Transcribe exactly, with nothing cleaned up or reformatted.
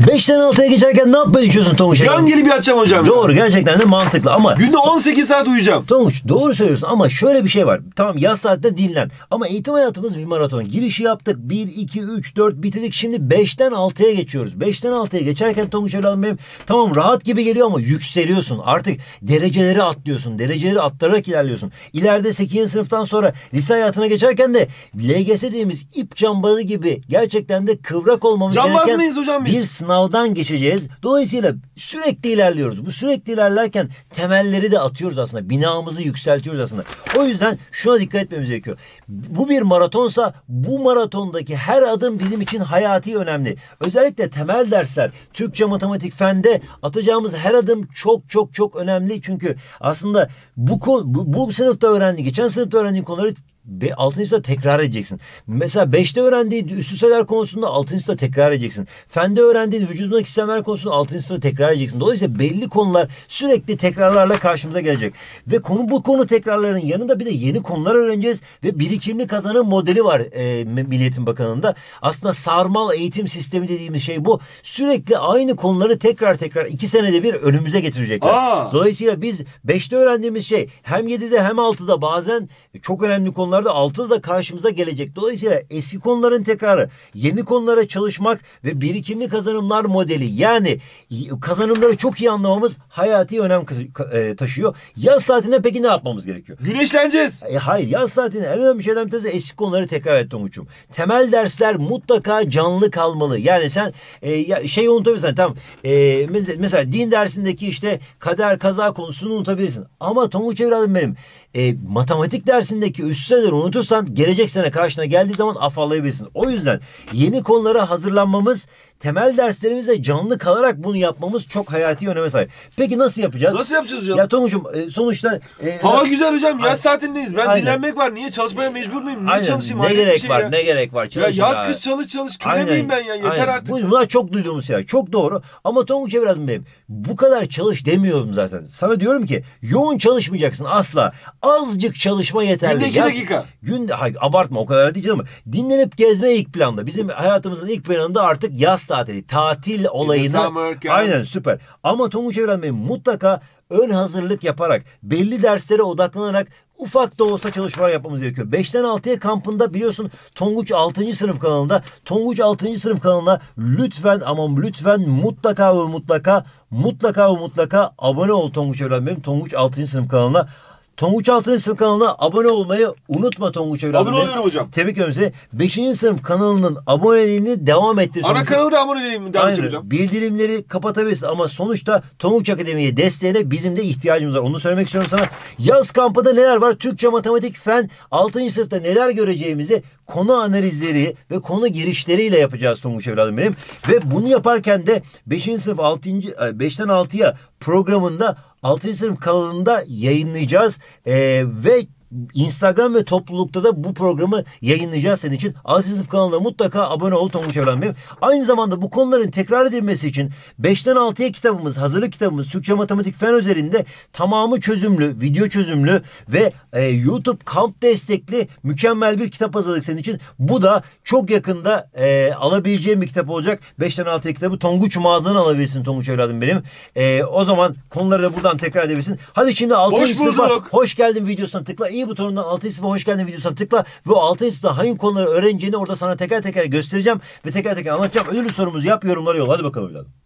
beşten altıya geçerken ne yapmayı düşünüyorsun Tonguç? Yan gelip yatacağım hocam. Doğru, gerçekten de mantıklı ama. Günde on sekiz saat uyuyacağım. Tonguç doğru söylüyorsun ama şöyle bir şey var. Tamam, yaz tatilinde dinlen. Ama eğitim hayatımız bir maraton. Girişi yaptık. bir, iki, üç, dört bitirdik. Şimdi beşten altıya geçiyoruz. beşten altıya geçerken Tonguç evladım benim, tamam rahat gibi geliyor ama yükseliyorsun. Artık dereceleri atlıyorsun. Dereceleri atlayarak ilerliyorsun. İleride sekizinci sınıftan sonra lise hayatına geçerken de L G S dediğimiz ip cambazı gibi gerçekten de kıvrak olmamız Cambaz gereken mıyız hocam biz? bir sınavdan geçeceğiz. Dolayısıyla sürekli ilerliyoruz. Bu sürekli ilerlerken temelleri de atıyoruz aslında. Binamızı yükseltiyoruz aslında. O yüzden şuna dikkat etmemiz gerekiyor. Bu bir maratonsa bu maratondaki her adım bizim için hayati önemli. Özellikle temel dersler, Türkçe, matematik, fende atacağımız her adım çok çok çok önemli. Çünkü aslında bu, bu, bu sınıfta öğrendiğin, geçen sınıfta öğrendiğin konuları altıncı sınıfta tekrar edeceksin. Mesela beşte öğrendiğin üst üsteler konusunda altıncı sınıfta tekrar edeceksin. Fende öğrendiğin vücudundaki sistemler konusunda altıncı sınıfta tekrar edeceksin. Dolayısıyla belli konular sürekli tekrarlarla karşımıza gelecek. Ve konu bu konu tekrarların yanında bir de yeni konular öğreneceğiz ve birikimli kazanım modeli var e, Milli Eğitim Bakanlığı'nda. Aslında sarmal eğitim sistemi dediğimiz şey bu. Sürekli aynı konuları tekrar tekrar iki senede bir önümüze getirecekler. Aa. Dolayısıyla biz beşte öğrendiğimiz şey hem yedide hem altıda bazen çok önemli konular da altıda da karşımıza gelecek. Dolayısıyla eski konuların tekrarı, yeni konulara çalışmak ve birikimli kazanımlar modeli, yani kazanımları çok iyi anlamamız hayati önem taşıyor. Yaz tatilinde peki ne yapmamız gerekiyor? Güneşleneceğiz. E, hayır, yaz tatilinde en önemli şeyden bir tanesi eski konuları tekrar et Tonguç'um. Temel dersler mutlaka canlı kalmalı. Yani sen e, ya, şeyi unutabilirsin. Tamam. E, mesela din dersindeki işte kader, kaza konusunu unutabilirsin. Ama Tonguç evladım benim, E, matematik dersindeki üstleri unutursan gelecek sene karşına geldiği zaman afallayabilirsin. O yüzden yeni konulara hazırlanmamız, temel derslerimizde canlı kalarak bunu yapmamız çok hayati öneme sahip. Peki nasıl yapacağız? Nasıl yapacağız hocam? Ya Tonguç'um e, sonuçta... E, Hava güzel hocam. Yaz Aynen. tatildeyiz. Ben Aynen. dinlenmek var. Niye çalışmaya mecbur muyum? Niye Aynen. çalışayım? Ne Hayret bir gerek şey var? ya. Ne gerek var? Ya Çalışın yaz abi. kış çalış çalış. Köle Aynen. miyim ben ya? Yeter Aynen. artık. Bunlar çok duyduğumuz şeyler. Çok doğru. Ama Tonguç evladım benim, bu kadar çalış demiyorum zaten. Sana diyorum ki yoğun çalışmayacaksın asla. Azıcık çalışma yeterli. Günde iki Yaz, dakika. Günde, hayır, abartma o kadar değil ama dinlenip gezme ilk planda. Bizim hayatımızın ilk planında artık yaz tatili. Tatil olayını. Aynen, süper. Ama Tonguç evladım benim, mutlaka ön hazırlık yaparak, belli derslere odaklanarak ufak da olsa çalışmalar yapmamız gerekiyor. beşten altıya kampında biliyorsun Tonguç altıncı sınıf kanalında. Tonguç altıncı sınıf kanalına lütfen ama lütfen mutlaka ve mutlaka mutlaka ve mutlaka abone ol Tonguç evladım benim. Tonguç altıncı sınıf kanalına. Tonguç altıncı sınıf kanalına abone olmayı unutma Tonguç evladım. Abone oluyorum hocam. Tebrik ediyorum seni. beşinci sınıf kanalının aboneliğini devam ettir. Ana kanalı da aboneliğimi devam edeceğim hocam. Bildirimleri kapatabilirsin ama sonuçta Tonguç Akademi'ye desteğine bizim de ihtiyacımız var. Onu söylemek istiyorum sana. Yaz kampında neler var? Türkçe, matematik, fen altıncı sınıfta neler göreceğimizi konu analizleri ve konu girişleriyle yapacağız Tonguç evladım benim. Ve bunu yaparken de beşinci sınıf altıncı beşten altıya programında altıncı sınıf kanalında yayınlayacağız. Ee, ve Instagram ve toplulukta da bu programı yayınlayacağız senin için. altıncı sınıf kanalına mutlaka abone ol Tonguç evladım benim. Aynı zamanda bu konuların tekrar edilmesi için beşten altıya kitabımız, hazırlık kitabımız Türkçe, matematik, fen özelinde tamamı çözümlü, video çözümlü ve e, YouTube kamp destekli mükemmel bir kitap hazırladık senin için. Bu da çok yakında e, alabileceğim bir kitap olacak. beşten altıya kitabı Tonguç mağazadan alabilirsin Tonguç evladım benim. E, o zaman konuları da buradan tekrar edebilirsin. Hadi şimdi altıncı sınıfa hoş geldin videosuna tıkla. İyi butonundan altıncı sınıfa hoş geldin videosuna tıkla ve o altıncı sınıfta hangi konuları öğreneceğini orada sana teker teker göstereceğim ve teker teker anlatacağım. Ödül sorumuzu yap, yorumları yolla. Hadi bakalım evladım.